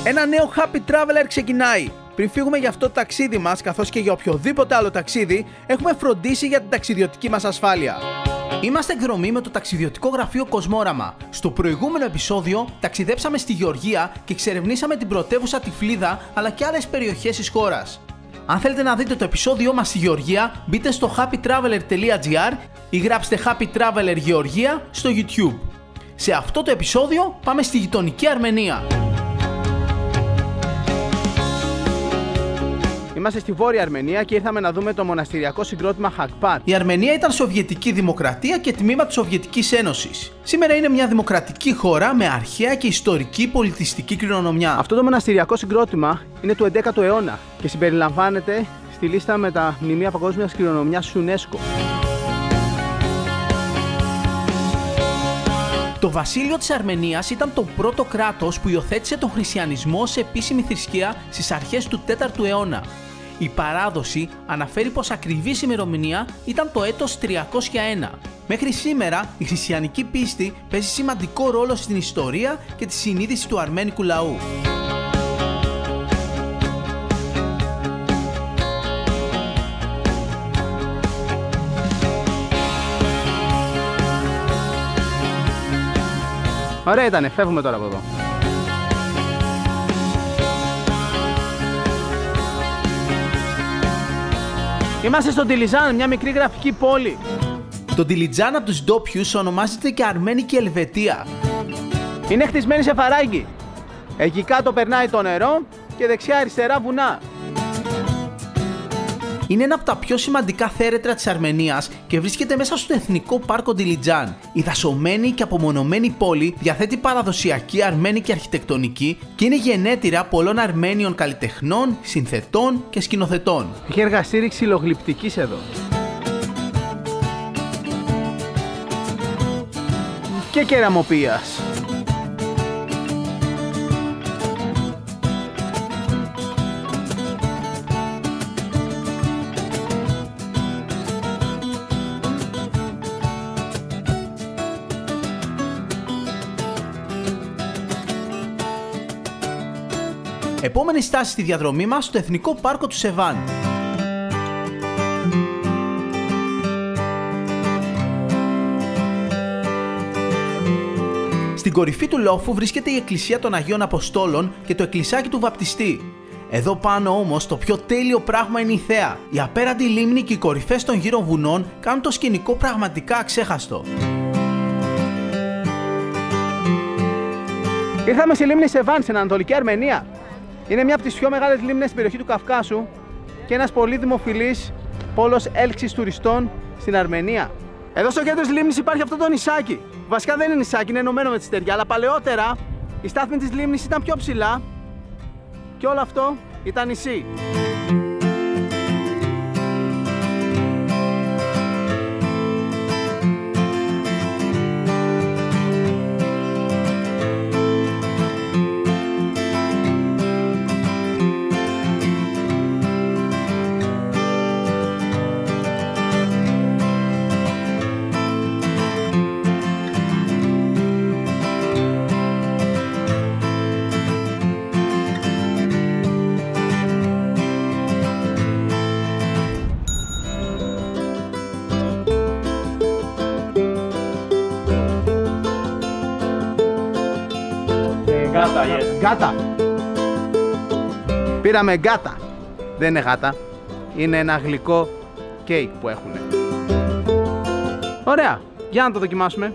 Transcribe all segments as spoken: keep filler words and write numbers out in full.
Ένα νέο Happy Traveler ξεκινάει. Πριν φύγουμε για αυτό το ταξίδι μας, καθώς και για οποιοδήποτε άλλο ταξίδι, έχουμε φροντίσει για την ταξιδιωτική μας ασφάλεια. Είμαστε εκδρομή με το ταξιδιωτικό γραφείο Κοσμόραμα. Στο προηγούμενο επεισόδιο ταξιδέψαμε στη Γεωργία και εξερευνήσαμε την πρωτεύουσα Τυφλίδα αλλά και άλλες περιοχές της χώρας. Αν θέλετε να δείτε το επεισόδιό μας στη Γεωργία, μπείτε στο happy traveler τελεία gr ή γράψτε Happy Traveler Γεωργία στο YouTube. Σε αυτό το επεισόδιο πάμε στη γειτονική Αρμενία. Είμαστε στη Βόρεια Αρμενία και ήρθαμε να δούμε το μοναστηριακό συγκρότημα Χακπάτ. Η Αρμενία ήταν Σοβιετική Δημοκρατία και τμήμα της Σοβιετικής Ένωσης. Σήμερα είναι μια δημοκρατική χώρα με αρχαία και ιστορική πολιτιστική κληρονομιά. Αυτό το μοναστηριακό συγκρότημα είναι του έντεκατου αιώνα και συμπεριλαμβάνεται στη λίστα με τα μνημεία παγκόσμιας κληρονομιάς UNESCO. Το βασίλειο της Αρμενίας ήταν το πρώτο κράτος που υιοθέτησε τον χριστιανισμό σε επίσημη θρησκεία στις αρχές του τέταρτου αιώνα. Η παράδοση αναφέρει πως ακριβής ημερομηνία ήταν το έτος τριακόσια ένα. Μέχρι σήμερα η χριστιανική πίστη παίζει σημαντικό ρόλο στην ιστορία και τη συνείδηση του αρμένικου λαού. Ωραία ήτανε, φεύγουμε τώρα από εδώ. Είμαστε στο Ντιλιτζάν, μια μικρή γραφική πόλη. Το Ντιλιτζάν από τους ντόπιους ονομάζεται και Αρμένικη Ελβετία. Είναι χτισμένη σε φαράγγι. Εκεί κάτω περνάει το νερό και δεξιά αριστερά βουνά. Είναι ένα από τα πιο σημαντικά θέρετρα της Αρμενίας και βρίσκεται μέσα στο Εθνικό Πάρκο Ντιλιτζάν. Η δασωμένη και απομονωμένη πόλη διαθέτει παραδοσιακή αρμένικη αρχιτεκτονική και είναι γενέτειρα πολλών Αρμένιων καλλιτεχνών, συνθετών και σκηνοθετών. Έχει εργαστήρι ξυλογλυπτικής εδώ. Και κεραμοποιίας. Επόμενη στάση στη διαδρομή μας στο Εθνικό Πάρκο του Σεβάν. Στην κορυφή του λόφου βρίσκεται η Εκκλησία των Αγίων Αποστόλων και το εκκλησάκι του Βαπτιστή. Εδώ πάνω όμως το πιο τέλειο πράγμα είναι η θέα. Η απέραντη λίμνη και οι κορυφές των γύρω βουνών κάνουν το σκηνικό πραγματικά αξέχαστο. Ήρθαμε στη λίμνη Σεβάν στην Ανατολική Αρμενία. Είναι μια από τις πιο μεγάλες λίμνες στην περιοχή του Καυκάσου και ένας πολύ δημοφιλής πόλος έλξης τουριστών στην Αρμενία. Εδώ στο κέντρο της λίμνης υπάρχει αυτό το νησάκι. Βασικά δεν είναι νησάκι, είναι ενωμένο με τη στεριά, αλλά παλαιότερα η στάθμη της λίμνης ήταν πιο ψηλά και όλο αυτό ήταν νησί. Γκάτα, yes. Γκάτα. Πήραμε γκάτα. Δεν είναι γάτα. Είναι ένα γλυκό κέικ που έχουν. Ωραία. Για να το δοκιμάσουμε.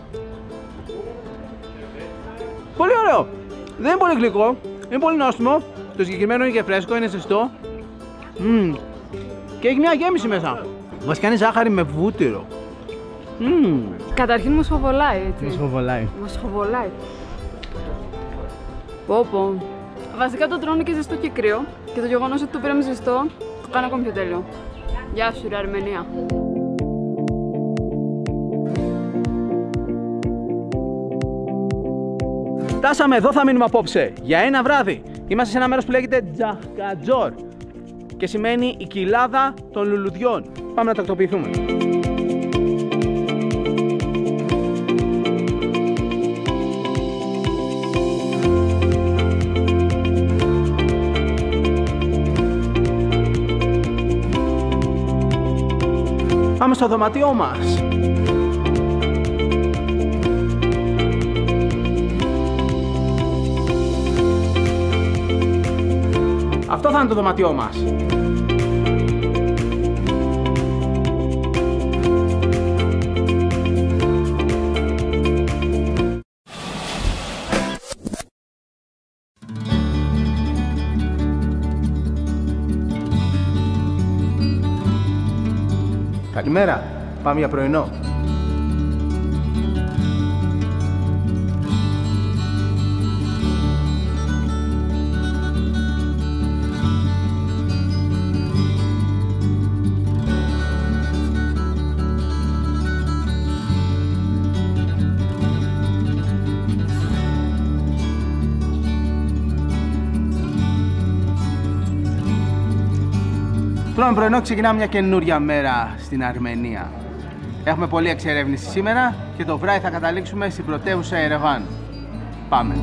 Πολύ ωραίο. Δεν είναι πολύ γλυκό. Είναι πολύ νόστιμο. Το συγκεκριμένο είναι και φρέσκο, είναι ζεστό. Mm. Και έχει μια γέμιση μέσα. Βασικά είναι ζάχαρη με βούτυρο. Mm. Καταρχήν μου σχοβολάει, έτσι. Μου σχοβολάει. Μου σχοβολάει. Πω πω. Βασικά το τρώνε και ζεστό και κρύο και το γεγονός ότι το πήραμε ζεστό το κάνει ακόμη πιο τέλειο. Γεια σου ρε Αρμενία. Φτάσαμε εδώ, θα μείνουμε απόψε για ένα βράδυ. Είμαστε σε ένα μέρος που λέγεται Τζαχκατζόρ και σημαίνει η κοιλάδα των λουλουδιών. Πάμε να τακτοποιηθούμε. Πάμε στο δωμάτιό μας. Αυτό θα είναι το δωμάτιό μας. Καλημέρα, πάμε για πρωινό. Πρώτον πρωινό ξεκινάμε μια καινούρια μέρα στην Αρμενία. Έχουμε πολλή εξερεύνηση σήμερα και το βράδυ θα καταλήξουμε στην πρωτεύουσα Ερεβάν. Πάμε!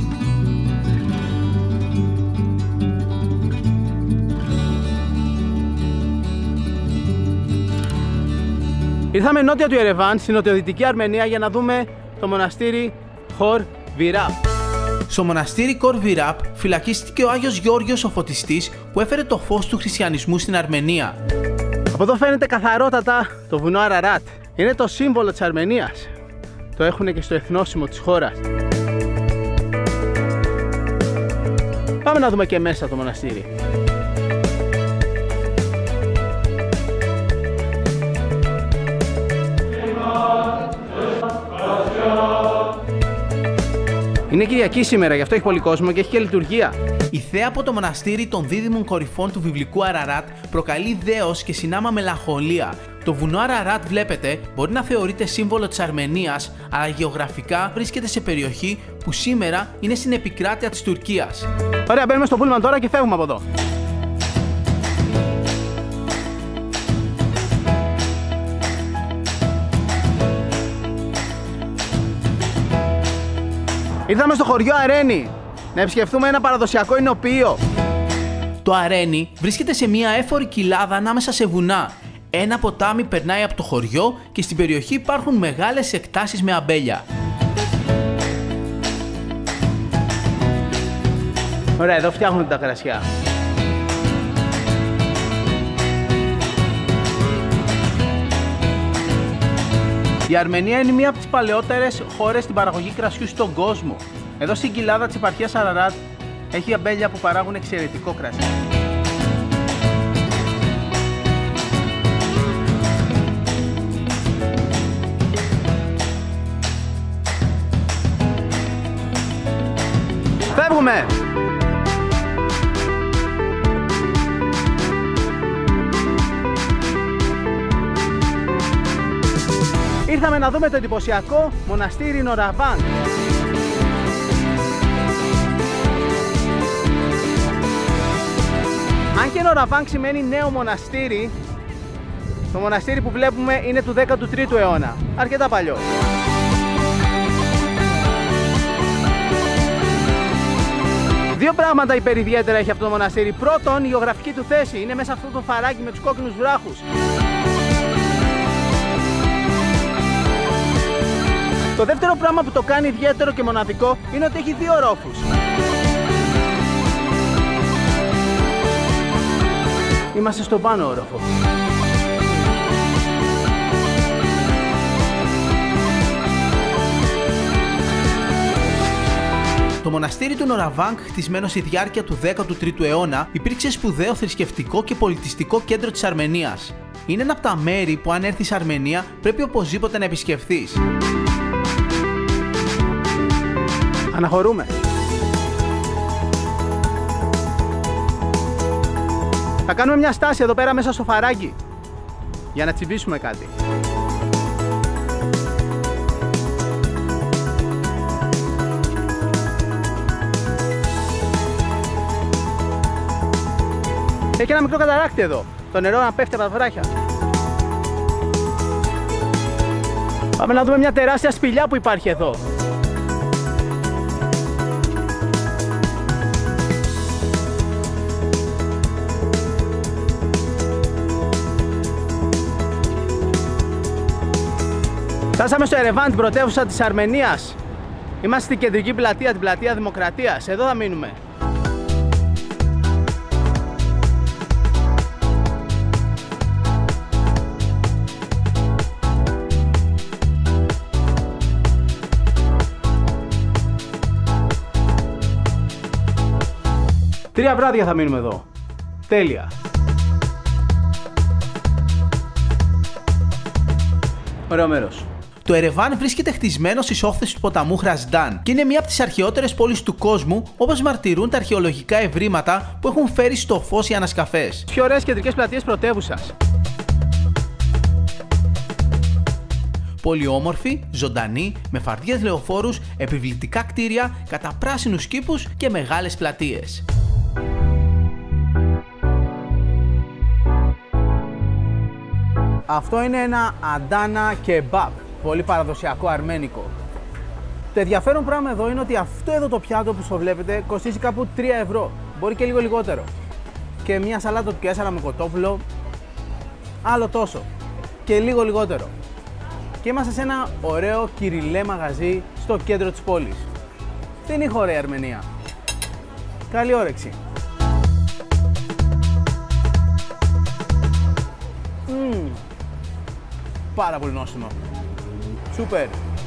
Ήρθαμε νότια του Ερεβάν, στην νοτιοδυτική Αρμενία, για να δούμε το μοναστήρι Χορ Βιράπ. Στο μοναστήρι Χορ Βιράπ φυλακίστηκε ο Άγιος Γεώργιος ο Φωτιστής που έφερε το φως του χριστιανισμού στην Αρμενία. Από εδώ φαίνεται καθαρότατα το βουνό Αραράτ. Είναι το σύμβολο της Αρμενίας. Το έχουν και στο εθνόσημο της χώρας. Πάμε να δούμε και μέσα το μοναστήρι. Είναι Κυριακή σήμερα, γι' αυτό έχει πολύ κόσμο και έχει και λειτουργία. Η θέα από το μοναστήρι των δίδυμων κορυφών του βιβλικού Αραράτ προκαλεί δέος και συνάμα μελαγχολία. Το βουνό Αραράτ, βλέπετε, μπορεί να θεωρείται σύμβολο της Αρμενίας, αλλά γεωγραφικά βρίσκεται σε περιοχή που σήμερα είναι στην επικράτεια της Τουρκίας. Ωραία, μπαίνουμε στο πούλμαν τώρα και φεύγουμε από εδώ. Ήρθαμε στο χωριό Αρένη να επισκεφθούμε ένα παραδοσιακό εινοποιείο. Το Αρένη βρίσκεται σε μια έφορη κοιλάδα ανάμεσα σε βουνά. Ένα ποτάμι περνάει από το χωριό και στην περιοχή υπάρχουν μεγάλες εκτάσεις με αμπέλια. Ωραία, εδώ φτιάχνουν τα κρασιά. Η Αρμενία είναι μία από τις παλαιότερες χώρες στην παραγωγή κρασιού στον κόσμο. Εδώ στην κοιλάδα της επαρχίας Αραράτ έχει αμπέλια που παράγουν εξαιρετικό κρασί. Φεύγουμε! Ήρθαμε να δούμε το εντυπωσιακό μοναστήρι Νοραβάνγκ. Αν και Νοραβάνγκ σημαίνει νέο μοναστήρι, το μοναστήρι που βλέπουμε είναι του δέκατου τρίτου αιώνα, αρκετά παλιό. Δύο πράγματα υπεριδιαίτερα έχει αυτό το μοναστήρι. Πρώτον, η γεωγραφική του θέση. Είναι μέσα αυτό το φαράγγι με τους κόκκινους βράχους. Το δεύτερο πράγμα που το κάνει ιδιαίτερο και μοναδικό είναι ότι έχει δύο ορόφους. Είμαστε στον πάνω όροφο. Το μοναστήρι του Νοραβάνγκ, χτισμένο στη διάρκεια του δέκατου τρίτου αιώνα, υπήρξε σπουδαίο θρησκευτικό και πολιτιστικό κέντρο της Αρμενίας. Είναι ένα από τα μέρη που, αν έρθεις Αρμενία, πρέπει οπωσδήποτε να επισκεφθείς. Αναχωρούμε. Θα κάνουμε μια στάση εδώ πέρα μέσα στο φαράγγι για να τσιμπήσουμε κάτι. Έχει ένα μικρό καταράκτη εδώ. Το νερό να πέφτει από τα βράχια. Πάμε να δούμε μια τεράστια σπηλιά που υπάρχει εδώ. Φτάσαμε στο Ερεβάν, την πρωτεύουσα της Αρμενίας. Είμαστε στην κεντρική πλατεία, την πλατεία Δημοκρατίας. Εδώ θα μείνουμε. Τρία βράδια θα μείνουμε εδώ. Τέλεια. Ωραίο μέρος. Το Ερεβάν βρίσκεται χτισμένο στις όχθες του ποταμού Χραζντάν και είναι μία από τις αρχαιότερες πόλεις του κόσμου, όπως μαρτυρούν τα αρχαιολογικά ευρήματα που έχουν φέρει στο φως οι ανασκαφές. Πιο ωραίες κεντρικές πλατείες πρωτεύουσας. Πολύ όμορφη, ζωντανή, με φαρδιές λεωφόρους, επιβλητικά κτίρια, κατά πράσινους κήπους και μεγάλες πλατείες. Αυτό είναι ένα Αντάνα κεμπάπ, πολύ παραδοσιακό αρμένικο. Το ενδιαφέρον πράγμα εδώ είναι ότι αυτό εδώ το πιάτο που στο βλέπετε κοστίζει κάπου τρία ευρώ, μπορεί και λίγο λιγότερο. Και μια σαλάτα του τέσσερα με κοτόπουλο, άλλο τόσο και λίγο λιγότερο. Και είμαστε σε ένα ωραίο κυριλέ μαγαζί στο κέντρο της πόλης. Δεν είναι ωραία η Αρμενία. Καλή όρεξη. Mm. Πάρα πολύ νόστιμο. Σούπερ.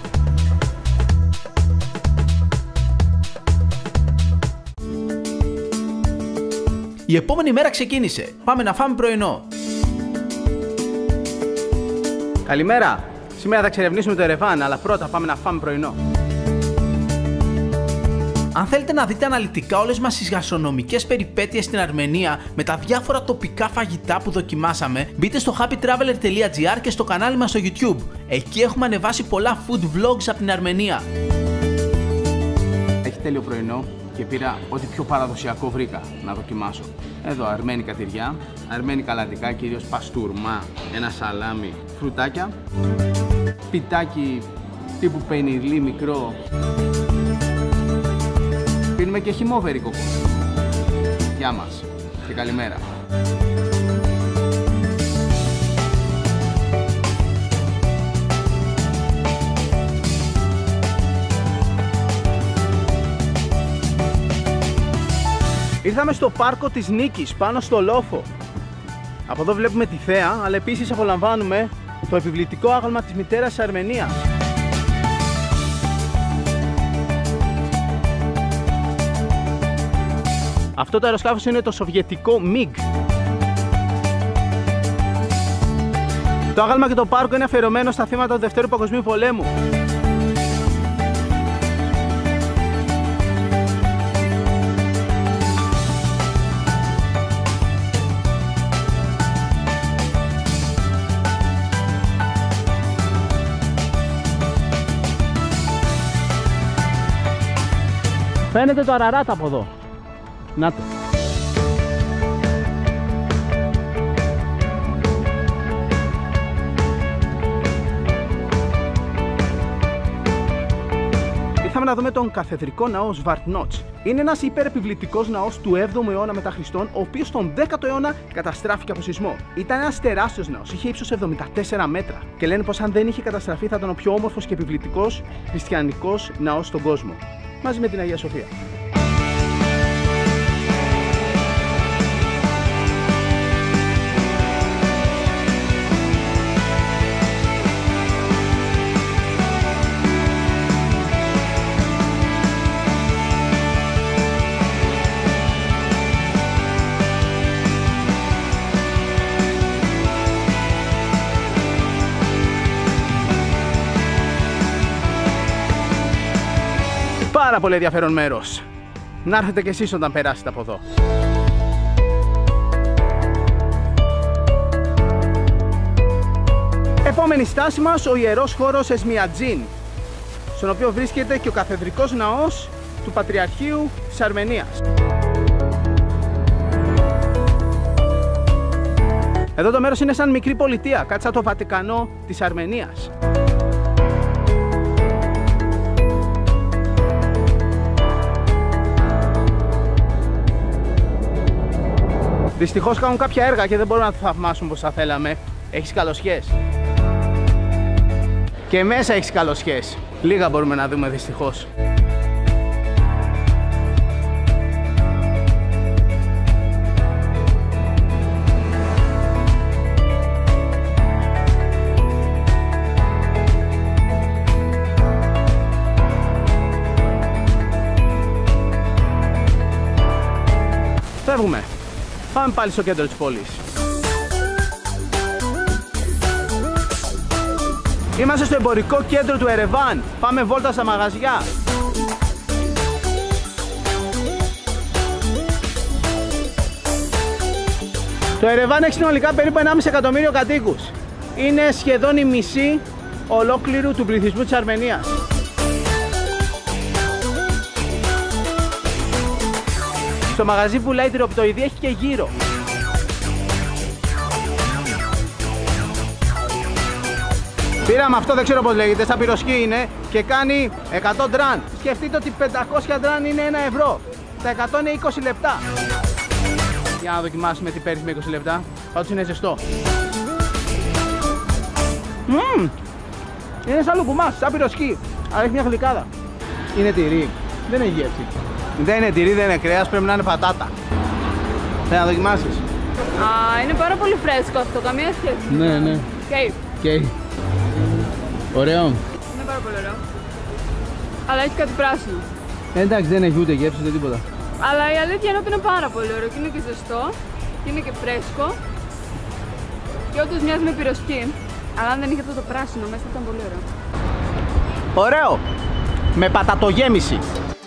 Η επόμενη μέρα ξεκίνησε. Πάμε να φάμε πρωινό. Καλημέρα. Σήμερα θα εξερευνήσουμε το Ερεβάν, αλλά πρώτα πάμε να φάμε πρωινό. Αν θέλετε να δείτε αναλυτικά όλες μας τις γαστρονομικές περιπέτειες στην Αρμενία με τα διάφορα τοπικά φαγητά που δοκιμάσαμε, μπείτε στο happy traveler τελεία gr και στο κανάλι μας στο YouTube. Εκεί έχουμε ανεβάσει πολλά food vlogs από την Αρμενία. Έχει τέλειο πρωινό και πήρα ό,τι πιο παραδοσιακό βρήκα να δοκιμάσω. Εδώ αρμένικα τυριά, αρμένικα λατικά, κυρίως παστούρμα, ένα σαλάμι, φρουτάκια, πιτάκι τύπου πενιρλί μικρό. Πίνουμε και χυμόβερι κοκκό. Γεια μας και καλημέρα. Ήρθαμε στο πάρκο της Νίκης, πάνω στο λόφο. Από εδώ βλέπουμε τη θέα, αλλά επίσης απολαμβάνουμε το επιβλητικό άγαλμα της μητέρας της Αρμενίας. Αυτό το αεροσκάφος είναι το σοβιετικό μιγκ. Το άγαλμα και το πάρκο είναι αφιερωμένο στα θύματα του Δευτέρου Παγκοσμίου Πολέμου. Φαίνεται το Αραράτα από εδώ. Να το. Ήρθαμε να δούμε τον καθεδρικό ναό Σβαρτνότς. Είναι ένας υπερεπιβλητικός ναός του έβδομου αιώνα μετά Χριστόν, ο οποίος τον δέκατο αιώνα καταστράφηκε από σεισμό. Ήταν ένας τεράστιος ναός, είχε ύψος εβδομήντα τέσσερα μέτρα. Και λένε πως αν δεν είχε καταστραφεί θα ήταν ο πιο όμορφος και επιβλητικός χριστιανικός ναός στον κόσμο. Μαζί με την Αγία Σοφία. Πάρα πολύ ενδιαφέρον μέρος. Να έρθετε κι εσείς όταν περάσετε από εδώ. Επόμενη στάση μας, ο ιερός χώρος Εσμιατζίν, στον οποίο βρίσκεται και ο καθεδρικός ναός του Πατριαρχείου της Αρμενίας. Εδώ το μέρος είναι σαν μικρή πολιτεία, κάτι σαν το Βατικανό της Αρμενίας. Δυστυχώς κάνουν κάποια έργα και δεν μπορούμε να το θαυμάσουμε όπως θα θέλαμε. Έχεις καλοσχές. Και μέσα έχεις καλοσχέσεις. Λίγα μπορούμε να δούμε δυστυχώς. Φεύγουμε. Πάμε πάλι στο κέντρο της πόλης. Είμαστε στο εμπορικό κέντρο του Ερεβάν. Πάμε βόλτα στα μαγαζιά. Το Ερεβάν έχει συνολικά περίπου ενάμιση εκατομμύριο κατοίκους. Είναι σχεδόν η μισή ολόκληρου του πληθυσμού της Αρμενίας. Στο μαγαζί πουλάει τυροπιτοειδή, έχει και γύρο. Πήραμε αυτό, δεν ξέρω πώς λέγεται, σαν πυροσκή είναι και κάνει εκατό ντραν. Σκεφτείτε ότι πεντακόσια ντραν είναι ένα ευρώ. Τα εκατό είναι είκοσι λεπτά. Για να δοκιμάσουμε τι παίρνεις με είκοσι λεπτά. Πάντως είναι ζεστό. Μμμ! Είναι σαν λουκουμάς, σαν πυροσκή. Αλλά έχει μια γλυκάδα. Είναι τυρί. Δεν έχει γεύση. Δεν είναι τυρί, δεν είναι κρέας, πρέπει να είναι πατάτα. Θέλει να δοκιμάσεις? Α, είναι πάρα πολύ φρέσκο αυτό, καμία σχέση. Ναι, ναι. Okay. Okay. Ωραίο. Είναι πάρα πολύ ωραίο. Αλλά έχει κάτι πράσινο. Ε, εντάξει, δεν έχει ούτε γεύση ούτε τίποτα. Αλλά η αλήθεια είναι ότι είναι πάρα πολύ ωραίο και είναι και ζεστό και είναι και φρέσκο. Και όντως μοιάζει με πυροσκή. Αλλά αν δεν είχε αυτό το πράσινο μέσα ήταν πολύ ωραίο. Ωραίο! Με πατατογέμιση.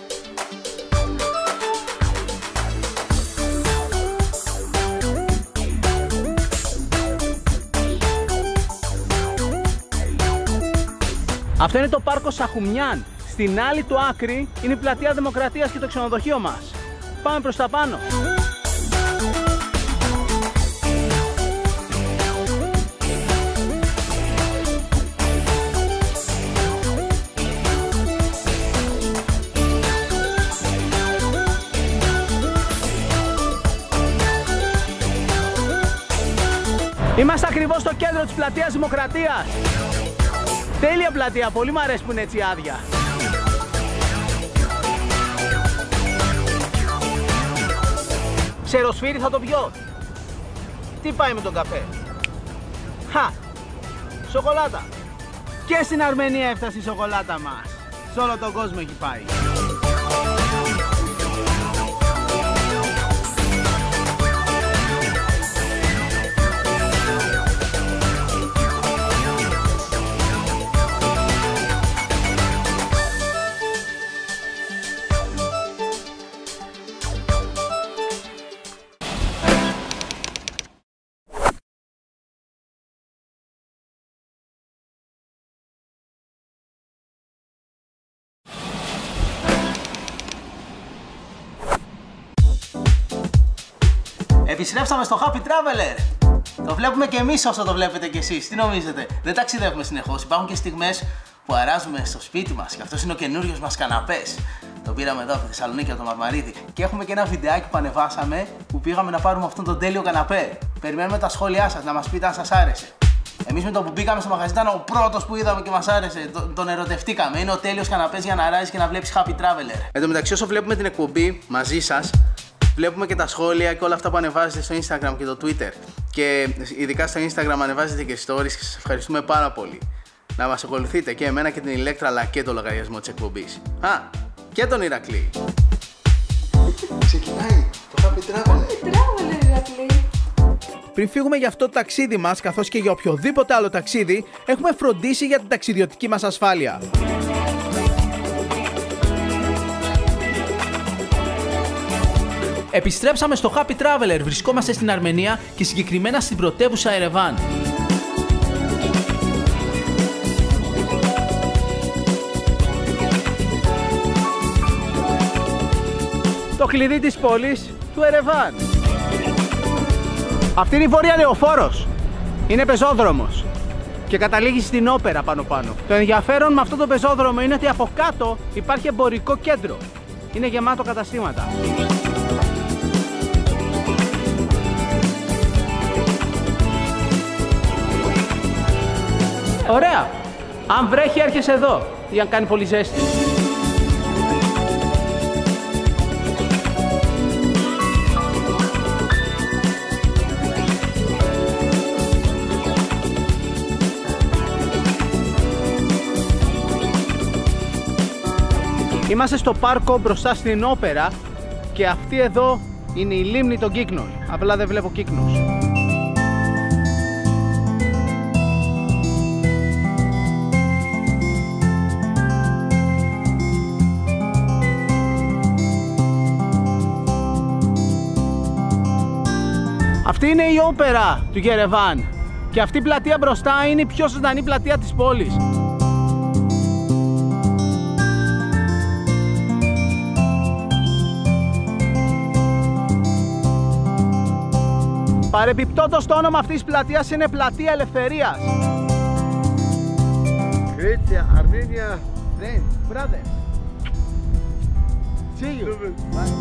Αυτό είναι το πάρκο Σαχουμιάν. Στην άλλη του άκρη είναι η πλατεία Δημοκρατίας και το ξενοδοχείο μας. Πάμε προς τα πάνω. Είμαστε ακριβώς στο κέντρο της πλατείας Δημοκρατίας. Τέλεια πλατεία, πολύ μου αρέσει που είναι έτσι άδεια. Ξεροσφύρι θα το πιω. Τι πάει με τον καφέ? Χα! Σοκολάτα. Και στην Αρμενία έφτασε η σοκολάτα μας. Σε όλο τον κόσμο έχει πάει. Επιστρέψαμε στο Happy Traveler. Το βλέπουμε και εμείς όσο το βλέπετε κι εσείς. Τι νομίζετε? Δεν ταξιδεύουμε συνεχώς. Υπάρχουν και στιγμές που αράζουμε στο σπίτι μας. Και αυτός είναι ο καινούριος μας καναπές. Το πήραμε εδώ από τη Θεσσαλονίκη από το Μαρμαρίδι. Και έχουμε και ένα βιντεάκι που ανεβάσαμε που πήγαμε να πάρουμε αυτόν τον τέλειο καναπέ. Περιμένουμε τα σχόλιά σας να μας πείτε αν σας άρεσε. Εμείς με το που μπήκαμε στο μαγαζί ήταν ο πρώτος που είδαμε και μας άρεσε. Τον ερωτευτήκαμε. Είναι ο τέλειος καναπές για να αράζεις και να βλέπεις Happy Traveler. Εν τω μεταξύ, όσο βλέπουμε την εκπομπή μαζί σας, βλέπουμε και τα σχόλια και όλα αυτά που ανεβάζετε στο Instagram και το Twitter. Και ειδικά στο Instagram ανεβάζετε και stories και σας ευχαριστούμε πάρα πολύ. Να μας ακολουθείτε και εμένα και την Ηλέκτρα αλλά και το λογαριασμό της εκπομπής. Α, και τον Ηρακλή. Ξεκινάει το Happy Traveler. Happy Traveler, Ηρακλή. Πριν φύγουμε για αυτό το ταξίδι μας, καθώς και για οποιοδήποτε άλλο ταξίδι, έχουμε φροντίσει για την ταξιδιωτική μας ασφάλεια. Επιστρέψαμε στο Happy Traveler, βρισκόμαστε στην Αρμενία και συγκεκριμένα στην πρωτεύουσα Ερεβάν. Το κλειδί της πόλης του Ερεβάν. Αυτή είναι η Βόρεια Λεωφόρος. Είναι πεζόδρομος και καταλήγει στην όπερα πάνω πάνω. Το ενδιαφέρον με αυτό το πεζόδρομο είναι ότι από κάτω υπάρχει εμπορικό κέντρο. Είναι γεμάτο καταστήματα. Ωραία! Αν βρέχει έρχεσαι εδώ, για να κάνει πολύ ζέστη. Είμαστε στο πάρκο μπροστά στην όπερα και αυτή εδώ είναι η λίμνη των Κύκνων. Απλά δεν βλέπω κύκνους. Αυτή είναι η όπερα του Γερεβάν και αυτή η πλατεία μπροστά είναι η πιο ζωντανή πλατεία της πόλης. Παρεπιπτόντως το όνομα αυτής της πλατείας είναι Πλατεία Ελευθερίας. Κρήτια, Αρμίνια. Then, brother. See you.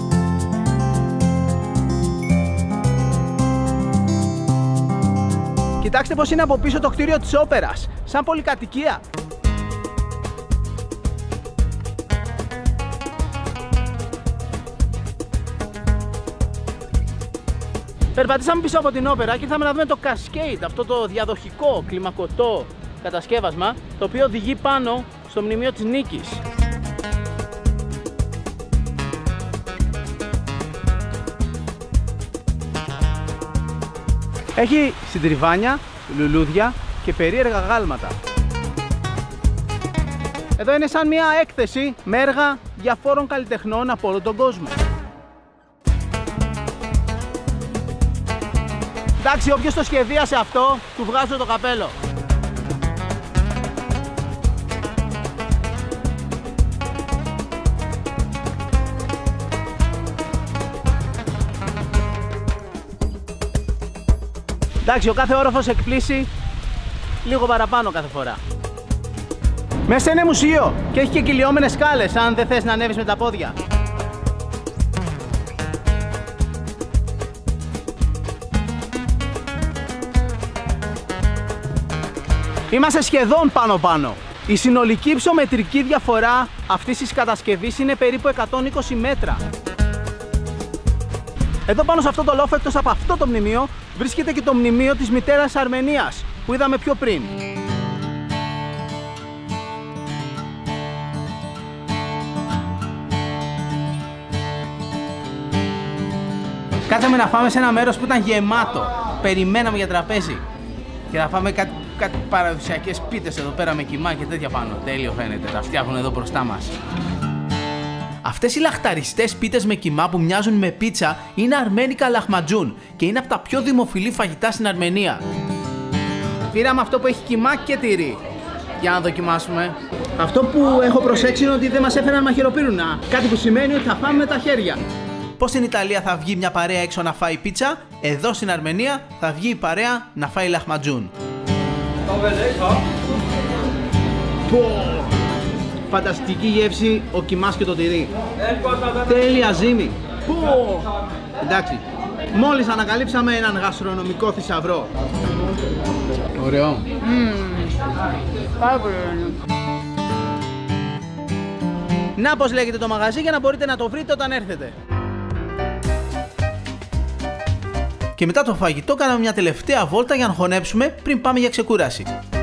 Κοιτάξτε πως είναι από πίσω το κτίριο της όπερας, σαν πολυκατοικία. Περπατήσαμε πίσω από την όπερα και ήρθαμε να δούμε το Cascade, αυτό το διαδοχικό, κλιμακωτό κατασκεύασμα, το οποίο οδηγεί πάνω στο μνημείο της Νίκης. Έχει συντριβάνια, λουλούδια και περίεργα γάλματα. Εδώ είναι σαν μια έκθεση με έργα διαφόρων καλλιτεχνών από όλο τον κόσμο. Εντάξει, όποιος το σχεδίασε αυτό, του βγάζω το καπέλο. Εντάξει, ο κάθε όροφος εκπλήσει λίγο παραπάνω κάθε φορά. Μέσα είναι μουσείο και έχει και κυλιόμενες σκάλες, αν δεν θες να ανέβεις με τα πόδια. Είμαστε σχεδόν πάνω-πάνω. Η συνολική υψομετρική διαφορά αυτής της κατασκευής είναι περίπου εκατόν είκοσι μέτρα. Εδώ πάνω σε αυτό το λόφο, εκτός από αυτό το μνημείο, βρίσκεται και το μνημείο της μητέρας Αρμενίας, που είδαμε πιο πριν. Κάτσαμε να φάμε σε ένα μέρος που ήταν γεμάτο. Περιμέναμε για τραπέζι. Και να φάμε κάτι, κάτι παραδοσιακές πίτες εδώ πέρα με κιμά και τέτοια πάνω. Τέλειο φαίνεται, τα φτιάχνουν εδώ μπροστά μας. Αυτές οι λαχταριστές πίτες με κιμά που μοιάζουν με πίτσα είναι αρμένικα λαχματζούν και είναι από τα πιο δημοφιλή φαγητά στην Αρμενία. Πήραμε αυτό που έχει κιμά και τυρί. Για να δοκιμάσουμε. Αυτό που έχω προσέξει είναι ότι δεν μας έφεραν μαχαιροπύρουνα. Κάτι που σημαίνει ότι θα φάμε με τα χέρια. Πώς στην Ιταλία θα βγει μια παρέα έξω να φάει πίτσα, εδώ στην Αρμενία θα βγει η παρέα να φάει λαχματζούν. Φανταστική γεύση ο κιμάς και το τυρί. Τέλεια ζύμη. Εντάξει, μόλις ανακαλύψαμε έναν γαστρονομικό θησαυρό. Ωραίο. Πάρα πολύ ωραίο. Να πως λέγεται το μαγαζί για να μπορείτε να το βρείτε όταν έρθετε. Και μετά το φαγητό κάναμε μια τελευταία βόλτα για να χωνέψουμε πριν πάμε για ξεκούραση.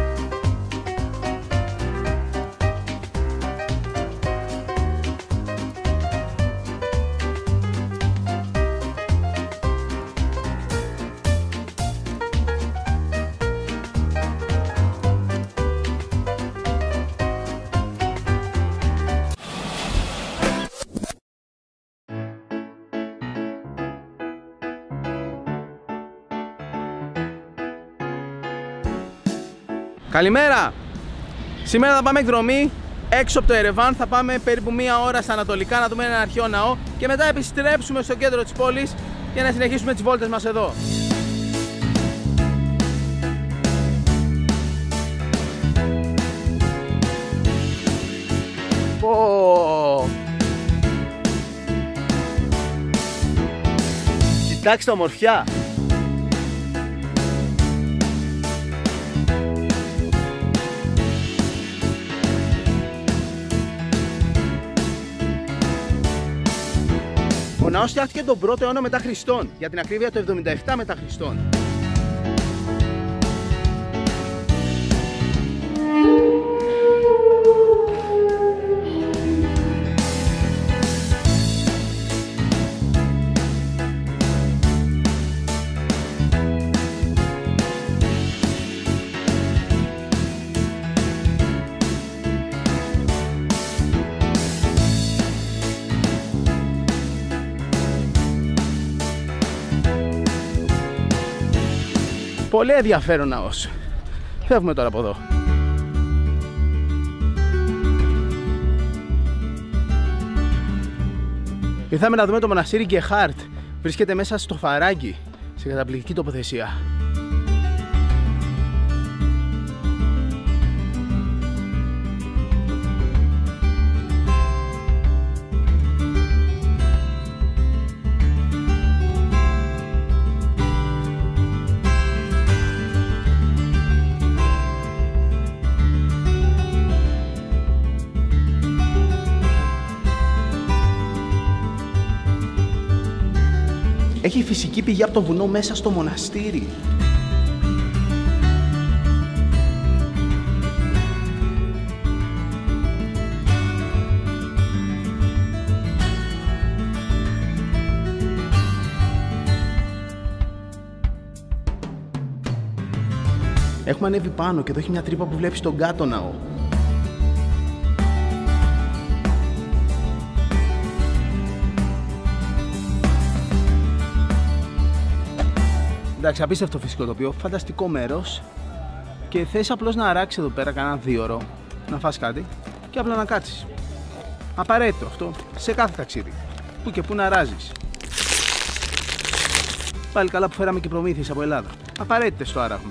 Καλημέρα! Σήμερα θα πάμε εκδρομή έξω από το Ερεβάν, θα πάμε περίπου μία ώρα στα ανατολικά να δούμε έναν αρχαίο ναό και μετά επιστρέψουμε στο κέντρο της πόλης για να συνεχίσουμε τις βόλτες μας εδώ. Πω. Κοιτάξτε ομορφιά! ναός φτιάχτηκε τον πρώτο αιώνα μετά Χριστόν, για την ακρίβεια το εβδομήντα επτά μετά Χριστόν. Πολύ ενδιαφέρον ναός. Φεύγουμε τώρα από εδώ. Ήρθαμε να δούμε το μοναστήρι Γκεχάρτ. Βρίσκεται μέσα στο Φαράγγι, σε καταπληκτική τοποθεσία. Έχει φυσική πηγή από το βουνό μέσα στο μοναστήρι. Έχουμε ανέβει πάνω και εδώ έχει μια τρύπα που βλέπει τον κάτω ναό. Εντάξει, απίστευτο φυσικό τοπίο, φανταστικό μέρος και θες απλώς να αράξεις εδώ πέρα κανένα δύο ώρο, να φας κάτι και απλά να κάτσεις. Απαραίτητο αυτό σε κάθε ταξίδι, που και που να αράζεις. Πάλι καλά που φέραμε και προμήθειες από Ελλάδα. Απαραίτητες στο άραγμα.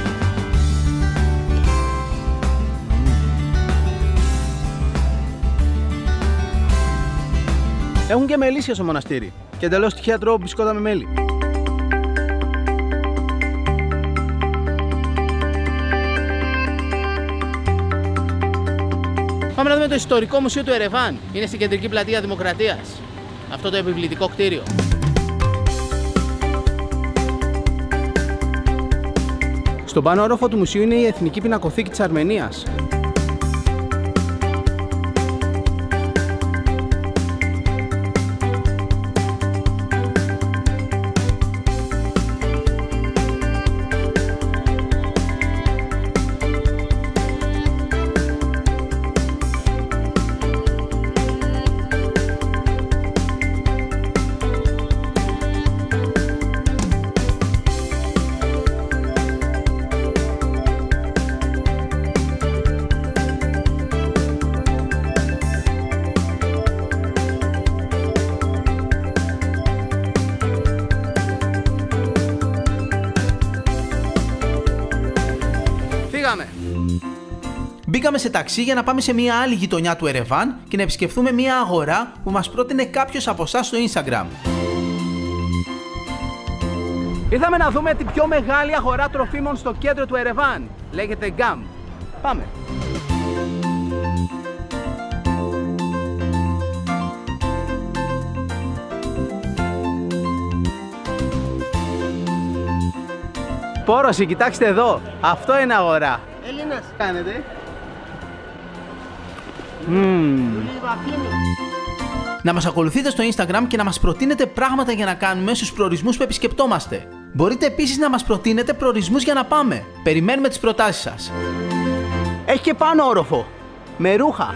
Έχουν και μελίσια στο μοναστήρι και εντελώς τυχαία τρώω μπισκότα με μέλι. Πάμε να δούμε το ιστορικό μουσείο του Ερεβάν. Είναι στην κεντρική πλατεία Δημοκρατίας. Αυτό το επιβλητικό κτίριο. Στον πάνω όροφο του μουσείου είναι η Εθνική Πινακοθήκη της Αρμενίας. Μπήκαμε σε ταξί για να πάμε σε μια άλλη γειτονιά του Ερεβάν και να επισκεφθούμε μια αγορά που μας πρότεινε κάποιος από εσάς στο Instagram. Ήρθαμε να δούμε την πιο μεγάλη αγορά τροφίμων στο κέντρο του Ερεβάν. Λέγεται Γκάμ. Πάμε. Πόρωση, κοιτάξτε εδώ. Αυτό είναι αγορά. Έλληνας. Κάνετε. Mm. Να μας ακολουθείτε στο Instagram και να μας προτείνετε πράγματα για να κάνουμε στους προορισμούς που επισκεπτόμαστε. Μπορείτε επίσης να μας προτείνετε προορισμούς για να πάμε. Περιμένουμε τις προτάσεις σας. Έχει και πάνω όροφο, με ρούχα.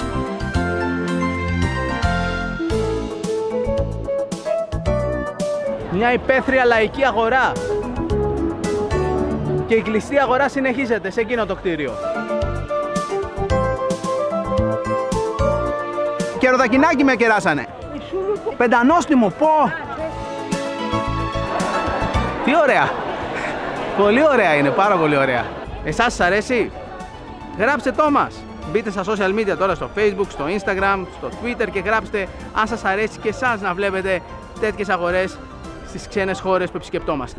Μια υπαίθρια λαϊκή αγορά. Και η κλειστή αγορά συνεχίζεται σε εκείνο το κτίριο. Κεροδακινάκι με κεράσανε. Πεντανόστιμο, πω! Τι ωραία! Πολύ ωραία είναι, πάρα πολύ ωραία. Εσάς σας αρέσει? Γράψτε το μας. Μπείτε στα social media τώρα, στο Facebook, στο Instagram, στο Twitter και γράψτε αν σας αρέσει και εσάς να βλέπετε τέτοιες αγορές στις ξένες χώρες που επισκεπτόμαστε.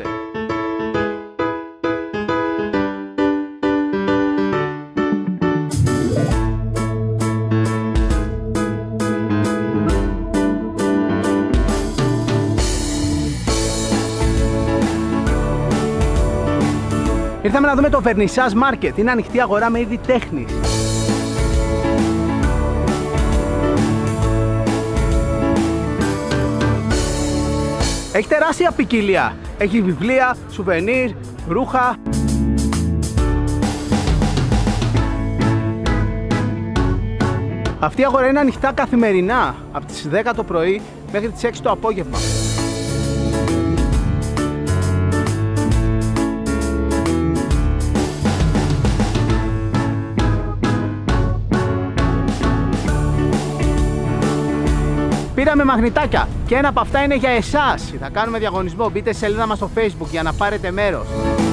Ήρθαμε να δούμε το Vernissage Market. Είναι ανοιχτή αγορά με είδη τέχνης. Έχει τεράστια ποικιλία. Έχει βιβλία, σουβενίρ, ρούχα. Αυτή η αγορά είναι ανοιχτά καθημερινά από τις δέκα το πρωί μέχρι τις έξι το απόγευμα. Πήραμε μαγνητάκια και ένα από αυτά είναι για εσάς. Θα κάνουμε διαγωνισμό. Μπείτε στη σελίδα μας στο Facebook για να πάρετε μέρος.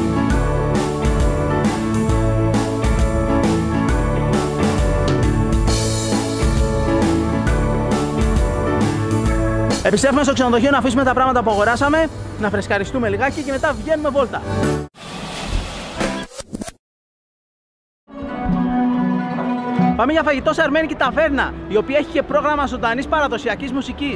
Επιστρέφουμε στο ξενοδοχείο να αφήσουμε τα πράγματα που αγοράσαμε, να φρεσκαριστούμε λιγάκι και μετά βγαίνουμε βόλτα. Πάμε για φαγητό σε αρμένικη ταβέρνα, η οποία έχει και πρόγραμμα ζωντανής παραδοσιακής μουσικής.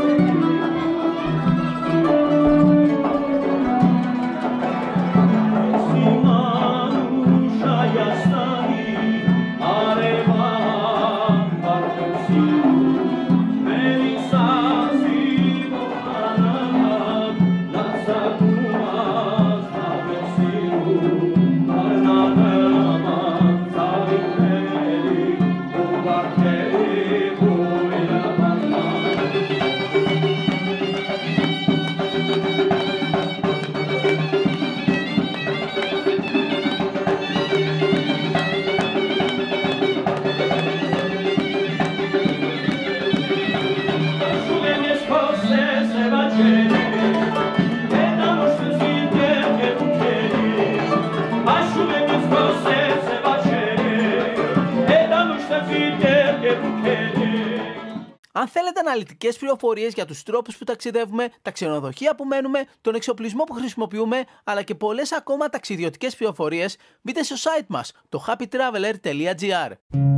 Αν θέλετε αναλυτικές πληροφορίες για τους τρόπους που ταξιδεύουμε, τα ξενοδοχεία που μένουμε, τον εξοπλισμό που χρησιμοποιούμε, αλλά και πολλές ακόμα ταξιδιωτικές πληροφορίες, μπείτε στο site μας, το happy traveler τελεία gr.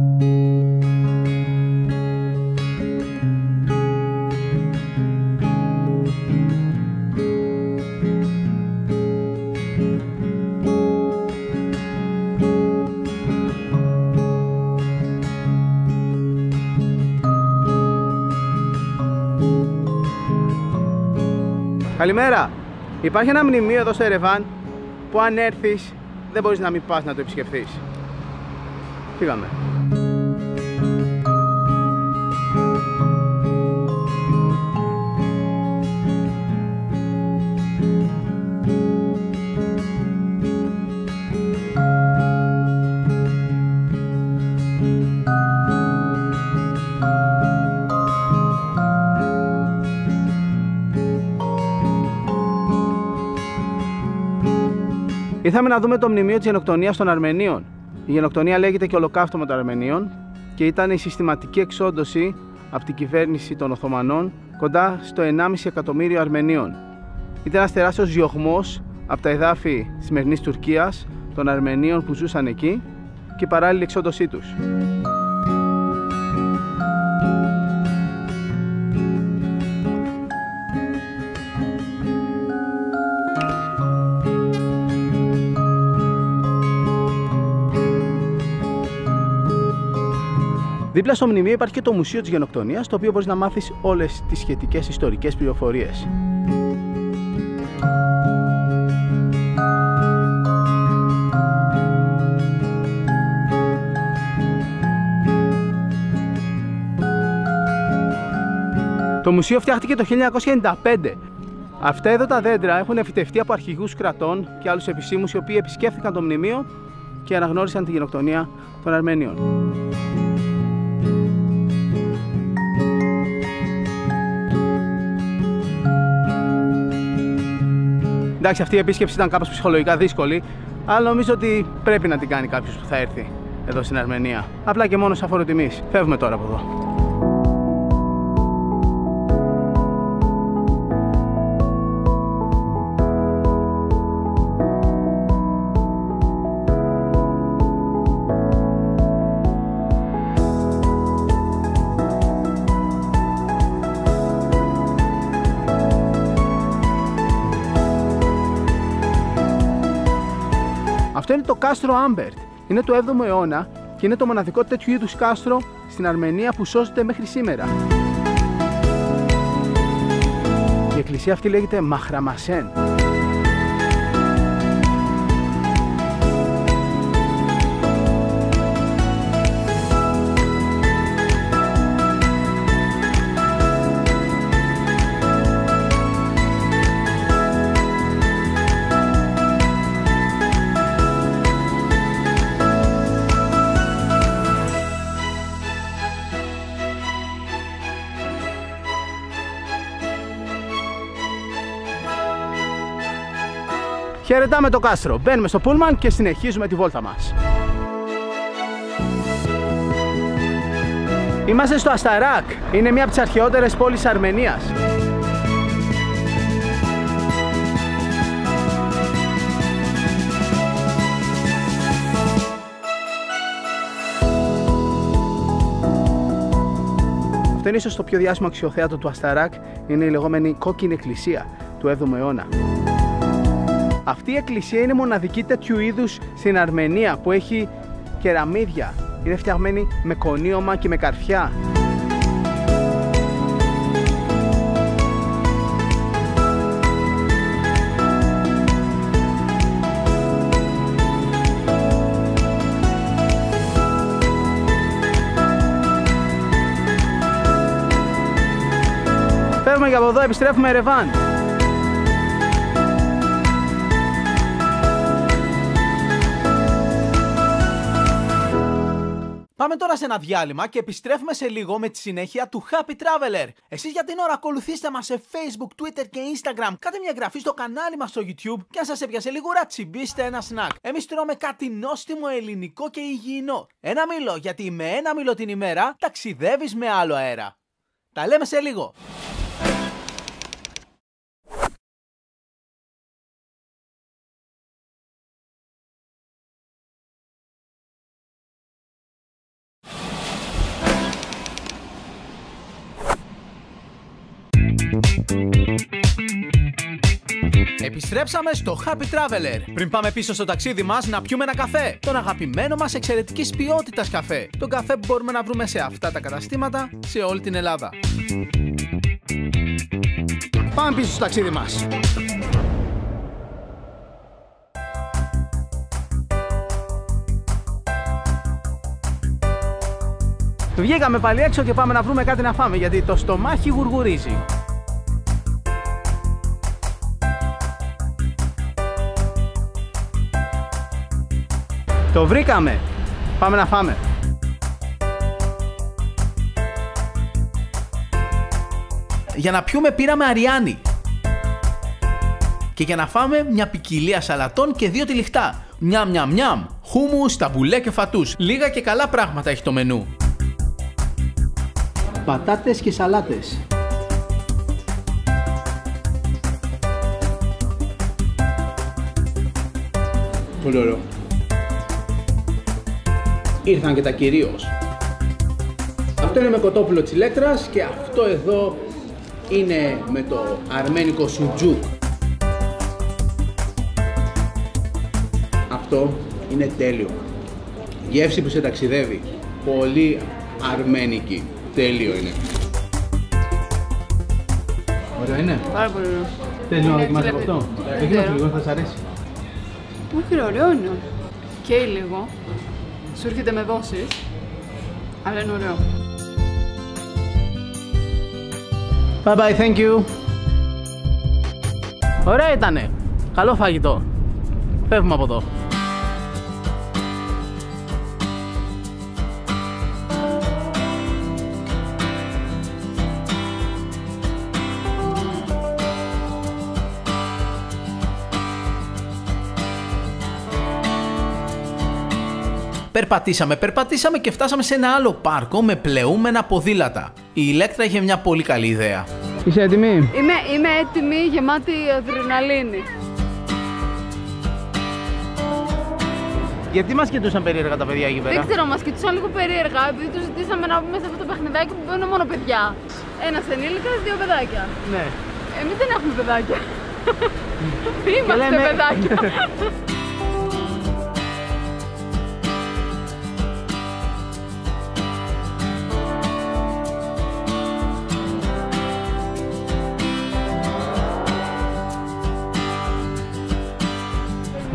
Καλημέρα! Υπάρχει ένα μνημείο εδώ στο Ερεβάν που αν έρθεις δεν μπορείς να μην πας να το επισκεφθείς. Φύγαμε. Ήρθαμε να δούμε το μνημείο της γενοκτονίας των Αρμενίων. Η γενοκτονία λέγεται και ολοκαύτωμα των Αρμενίων και ήταν η συστηματική εξόντωση από την κυβέρνηση των Οθωμανών κοντά στο ενάμιση εκατομμύριο Αρμενίων. Ήταν ένας τεράστιος διωγμός από τα εδάφη της σημερινής Τουρκίας των Αρμενίων που ζούσαν εκεί και η παράλληλη εξόντωσή τους. Δίπλα στο μνημείο υπάρχει και το Μουσείο της Γενοκτονίας, στο οποίο μπορείς να μάθεις όλες τις σχετικές ιστορικές πληροφορίες. Το μουσείο φτιάχτηκε το χίλια εννιακόσια ενενήντα πέντε. Αυτά εδώ τα δέντρα έχουν φυτευτεί από αρχηγούς κρατών και άλλους επισήμους οι οποίοι επισκέφθηκαν το μνημείο και αναγνώρισαν τη γενοκτονία των Αρμενίων. Εντάξει, αυτή η επίσκεψη ήταν κάπως ψυχολογικά δύσκολη, αλλά νομίζω ότι πρέπει να την κάνει κάποιος που θα έρθει εδώ στην Αρμενία. Απλά και μόνο σαν φόρο τιμής. Φεύγουμε τώρα από εδώ. Αυτό είναι το κάστρο Άμπερτ. Είναι του έβδομου αιώνα και είναι το μοναδικό τέτοιου είδους κάστρο στην Αρμενία που σώζεται μέχρι σήμερα. Η εκκλησία αυτή λέγεται Μαχραμασέν. Χαιρετάμε το κάστρο, μπαίνουμε στο πούλμαν και συνεχίζουμε τη βόλτα μας. Είμαστε στο Ασταράκ, είναι μία από τις αρχαιότερες πόλεις Αρμενίας. Αυτό είναι ίσως το πιο διάσημο αξιοθέατο του Ασταράκ, είναι η λεγόμενη Κόκκινη Εκκλησία του έβδομου αιώνα. Αυτή η εκκλησία είναι μοναδική τέτοιου είδους στην Αρμενία που έχει κεραμίδια. Είναι φτιαγμένη με κονίωμα και με καρφιά. Φεύγουμε και από εδώ, επιστρέφουμε Ερεβάν. Πάμε τώρα σε ένα διάλειμμα και επιστρέφουμε σε λίγο με τη συνέχεια του Happy Traveler. Εσείς για την ώρα ακολουθήστε μας σε Facebook, Twitter και Instagram. Κάντε μια εγγραφή στο κανάλι μας στο YouTube και αν σας έπιασε λίγο ρατσιμπήστε ένα σνακ. Εμείς τρώμε κάτι νόστιμο, ελληνικό και υγιεινό. Ένα μήλο, γιατί με ένα μήλο την ημέρα ταξιδεύεις με άλλο αέρα. Τα λέμε σε λίγο. Επιστρέψαμε στο Happy Traveler. Πριν πάμε πίσω στο ταξίδι μας να πιούμε ένα καφέ. Τον αγαπημένο μας εξαιρετικής ποιότητας καφέ. Τον καφέ που μπορούμε να βρούμε σε αυτά τα καταστήματα σε όλη την Ελλάδα. Πάμε πίσω στο ταξίδι μας. Βγήκαμε πάλι έξω και πάμε να βρούμε κάτι να φάμε γιατί το στομάχι γουργουρίζει. Το βρήκαμε! Πάμε να φάμε. Για να πιούμε πήραμε αριάνι. Και για να φάμε μια ποικιλία σαλατών και δύο τυλιχτά. Μιαμ μιαμ μιαμ, χούμους, ταμπουλέ και φατούς. Λίγα και καλά πράγματα έχει το μενού. Πατάτες και σαλάτες. Πολύ ωραίο. Ήρθαν και τα κυρίως. Αυτό είναι με κοτόπουλο της Ηλέκτρας και αυτό εδώ είναι με το αρμένικο σουτζούκ. Αυτό είναι τέλειο. Γεύση που σε ταξιδεύει. Πολύ αρμένικη. Τέλειο είναι. Ωραίο είναι. Πάρα πολύ ωραίο. Θέλεις να δοκιμάσεις από αυτό. Δοκιμάσεις λίγο, θα σας αρέσει. Όχι, ωραίο είναι. Καίει λίγο. Σου έρχεται με δόσεις. Αλλά είναι ωραίο. Bye bye, thank you. Ωραία ήτανε. Καλό φαγητό. Φεύγουμε από εδώ. Περπατήσαμε, περπατήσαμε και φτάσαμε σε ένα άλλο πάρκο με πλεούμενα ποδήλατα. Η Ηλέκτρα είχε μια πολύ καλή ιδέα. Είσαι έτοιμη? Είμαι, είμαι έτοιμη, γεμάτη αδρεναλίνη. Γιατί μας κοιτούσαν περίεργα τα παιδιά εκεί πέρα? Δεν ξέρω, μας κοιτούσαν λίγο περίεργα επειδή τους ζητήσαμε να μπούμε σε αυτό το παιχνιδάκι που μπαίνουν μόνο παιδιά. Ένας ενήλικας, δύο παιδάκια. Ναι. Εμείς δεν έχουμε παιδάκια. Είμαστε λέμε... παιδάκια.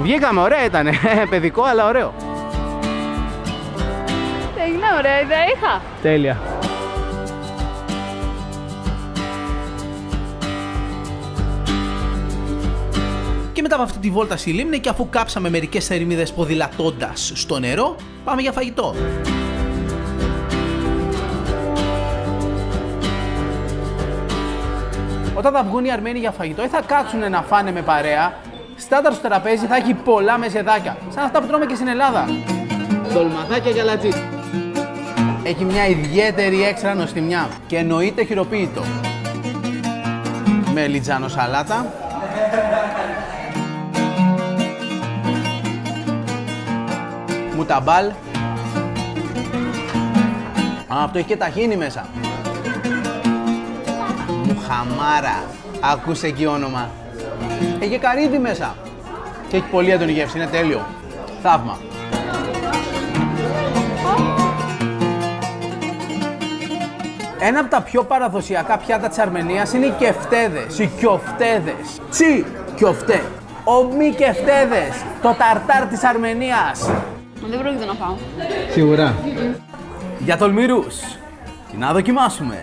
Βγήκαμε, ωραία ήτανε. Παιδικό, αλλά ωραίο. Έγινε ωραία ιδέα είχα. Τέλεια. Και μετά από αυτή τη βόλτα στη λίμνη και αφού κάψαμε μερικές θερμίδες ποδηλατώντας στο νερό, πάμε για φαγητό. Όταν θα βγουν οι Αρμένοι για φαγητό ή θα κάτσουν να φάνε με παρέα, στάνταρ στο τραπέζι θα έχει πολλά μεζεδάκια. Σαν αυτά που τρώμε και στην Ελλάδα. Ντολματάκια και αλατζί. Έχει μια ιδιαίτερη έξτρα νοστιμιά και εννοείται χειροποίητο. Με λιτζάνο σαλάτα. Μουταμπάλ. Α, αυτό έχει και ταχίνι μέσα. Μουχαμάρα. Ακούσε εκεί όνομα. Έχει και καρύδι μέσα. Και έχει πολύ έντονη γεύση, είναι τέλειο. Θαύμα. Ένα από τα πιο παραδοσιακά πιάτα της Αρμενίας είναι οι κεφτέδες, οι κιοφτέδες. Τσι κιοφτέ. Ομί κεφτέδες. Το ταρτάρ της Αρμενίας. Δεν πρόκειται να πάω. Σίγουρα. Για τολμηρούς. Τι να δοκιμάσουμε.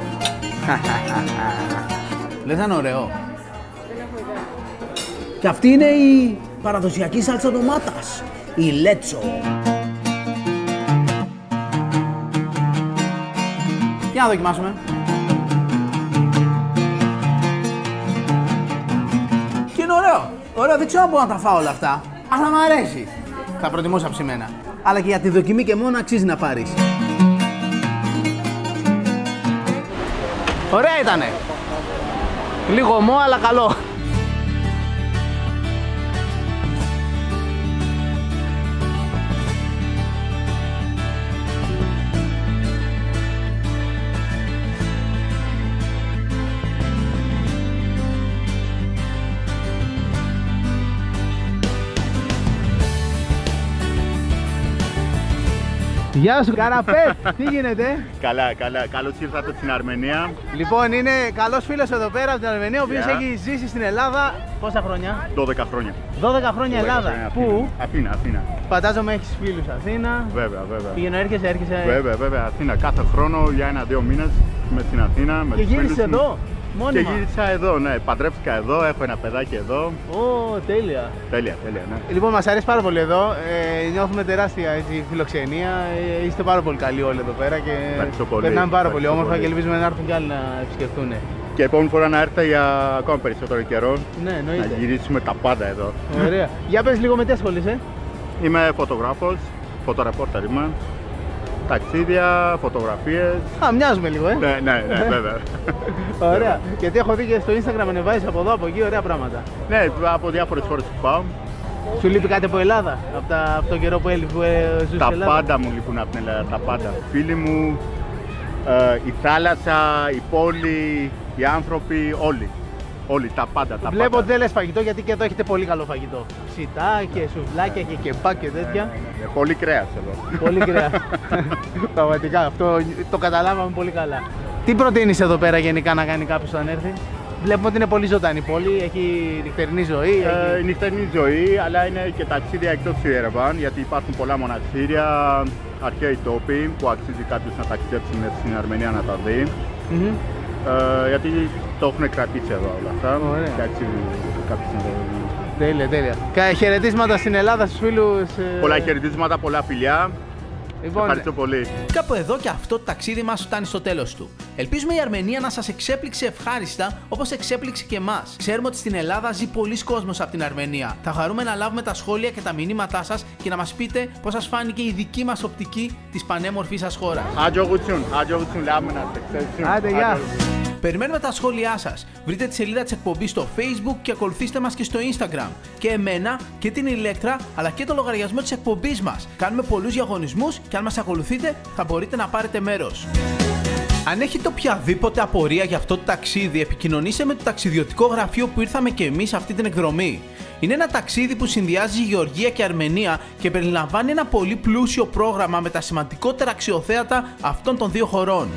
Λες να είναι ωραίο. Και αυτή είναι η παραδοσιακή σάλτσα ντομάτας. Η λέτσο. Για να δοκιμάσουμε. Και είναι ωραίο. Ωραίο, δεν ξέρω αν μπορώ να τα φάω όλα αυτά. Αλλά μ' αρέσει. Θα προτιμούσα ψημένα. Αλλά και για τη δοκιμή και μόνο αξίζει να πάρεις. Ωραία ήτανε. Λίγο ομό, αλλά καλό. Γεια σου, Καραπέτ! Τι γίνεται? Καλά, καλά. Καλώς ήρθατε στην Αρμενία. Λοιπόν, είναι καλός φίλος εδώ πέρα από την Αρμενία, ο οποίος Yeah. έχει ζήσει στην Ελλάδα πόσα χρόνια? δώδεκα χρόνια. δώδεκα χρόνια Ελλάδα. χρόνια, Πού? Αθήνα, Αθήνα. Φαντάζομαι έχεις φίλους Αθήνα. Βέβαια, βέβαια. Πηγαίνω, έρχεσαι, έρχεσαι. Βέβαια, βέβαια. Αθήνα. Κάθε χρόνο για ένα-δύο μήνες είμαι στην Αθήνα. Με Και τους γύρισες φίλους μου. εδώ, μόνιμα. Και γύρισα εδώ, ναι. Παντρεύτηκα εδώ, έχω ένα παιδάκι εδώ. Ω, τέλεια. Τέλεια, τέλεια, ναι. Λοιπόν, μας αρέσει πάρα πολύ εδώ. Ε, νιώθουμε τεράστια έτσι, φιλοξενία. Ε, είστε πάρα πολύ καλοί όλοι εδώ πέρα και Ευχαριστώ πολύ. περνάμε πάρα πολύ Ευχαριστώ όμορφα πολύ. και ελπίζουμε να έρθουν κι άλλοι να επισκεφτούν. Και επόμενη φορά να έρθετε για ακόμα περισσότερο καιρό. Ναι, Να εννοείται. γυρίσουμε τα πάντα εδώ. Ωραία. Για πες λίγο με τι ασχολείσαι. Είμαι φωτογράφος, φωτορεπόρτερ είμαι. Ταξίδια, φωτογραφίες. Α, μοιάζουμε λίγο, ε. Ναι, ναι, ναι, βέβαια. Ωραία. Γιατί έχω δει και στο Instagram ανεβάζεις από εδώ, από εκεί, ωραία πράγματα. Ναι, από διάφορες χώρες που πάω. Σου λείπει κάτι από Ελλάδα, από, τα, από τον καιρό που έλειπε, που ε, ζεις στην Τα Ελλάδα? πάντα μου λείπουν από την Ελλάδα, τα πάντα. Φίλοι μου, ε, η θάλασσα, η πόλη, οι άνθρωποι, όλοι. Όλοι, τα πάντα, τα Βλέπω πάντα. ότι δεν λες φαγητό, γιατί και εδώ έχετε πολύ καλό φαγητό. Σιτά και σουβλάκια και κεμπά και τέτοια. Ε, πολύ κρέας εδώ. Πολύ κρέα. Πραγματικά, αυτό το καταλάβαμε πολύ καλά. Τι προτείνεις εδώ πέρα γενικά να κάνει κάποιος όταν έρθει? Βλέπουμε ότι είναι πολύ ζωντανή πόλη, έχει νυχτερινή ζωή. Ε, έχει... η νυχτερινή ζωή, αλλά είναι και ταξίδια εκτός του Ιερεβάν, γιατί υπάρχουν πολλά μοναστήρια, αρχαίοι τόποι που αξίζει κάποιος να ταξιδέψει μέσα στην Αρμενία να τα δει. Mm-hmm. Ε, γιατί το έχουν κρατήσει εδώ όλα αυτά. Ωραία. Και αξίζει κάποιος να τα δει. Τέλεια, τέλεια. Κα- Χαιρετίσματα στην Ελλάδα στους φίλους. ε, Πολλά χαιρετίσματα, πολλά φιλιά. Λοιπόν, Ευχαριστώ πολύ. Κάπου εδώ και αυτό το ταξίδι μας φτάνει στο τέλος του. Ελπίζουμε η Αρμενία να σας εξέπληξε ευχάριστα όπως εξέπληξε και εμάς. Ξέρουμε ότι στην Ελλάδα ζει πολλοί κόσμος από την Αρμενία. Θα χαρούμε να λάβουμε τα σχόλια και τα μηνύματά σας και να μας πείτε πώς σας φάνηκε η δική μας οπτική της πανέμορφης σας χώρας. Ατζογουτσούν, ατζογουτσούν, λάμενα, Άντε, γεια. Περιμένουμε τα σχόλιά σας. Βρείτε τη σελίδα της εκπομπής στο Facebook και ακολουθήστε μας και στο Instagram. Και εμένα και την Ηλέκτρα αλλά και το λογαριασμό της εκπομπής μας. Κάνουμε πολλούς διαγωνισμούς και αν μας ακολουθείτε θα μπορείτε να πάρετε μέρος. Αν έχετε οποιαδήποτε απορία για αυτό το ταξίδι, επικοινωνήστε με το ταξιδιωτικό γραφείο που ήρθαμε και εμείς αυτή την εκδρομή. Είναι ένα ταξίδι που συνδυάζει Γεωργία και Αρμενία και περιλαμβάνει ένα πολύ πλούσιο πρόγραμμα με τα σημαντικότερα αξιοθέατα αυτών των δύο χωρών.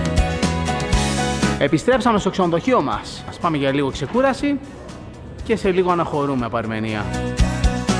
Επιστρέψαμε στο ξενοδοχείο μας. Ας πάμε για λίγο ξεκούραση και σε λίγο αναχωρούμε από Αρμενία.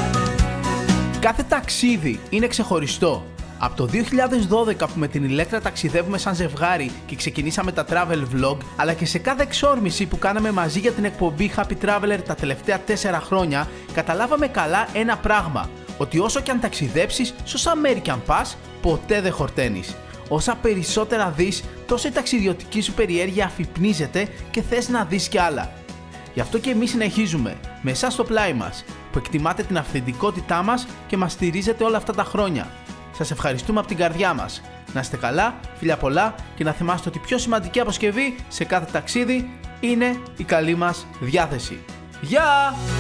Κάθε ταξίδι είναι ξεχωριστό. Από το δύο χιλιάδες δώδεκα που με την Ηλέκτρα ταξιδεύουμε σαν ζευγάρι και ξεκινήσαμε τα travel vlog, αλλά και σε κάθε εξόρμηση που κάναμε μαζί για την εκπομπή Happy Traveler τα τελευταία τέσσερα χρόνια, καταλάβαμε καλά ένα πράγμα, ότι όσο και αν ταξιδέψεις, σώσα μέρη κι αν πας, ποτέ δεν χορταίνεις. Όσα περισσότερα δεις, τόσο η ταξιδιωτική σου περιέργεια αφυπνίζεται και θες να δεις κι άλλα. Γι' αυτό και εμείς συνεχίζουμε, με εσάς στο πλάι μας, που εκτιμάτε την αυθεντικότητά μας και μας στηρίζετε όλα αυτά τα χρόνια. Σας ευχαριστούμε από την καρδιά μας. Να είστε καλά, φιλιά πολλά και να θυμάστε ότι η πιο σημαντική αποσκευή σε κάθε ταξίδι είναι η καλή μας διάθεση. Γεια!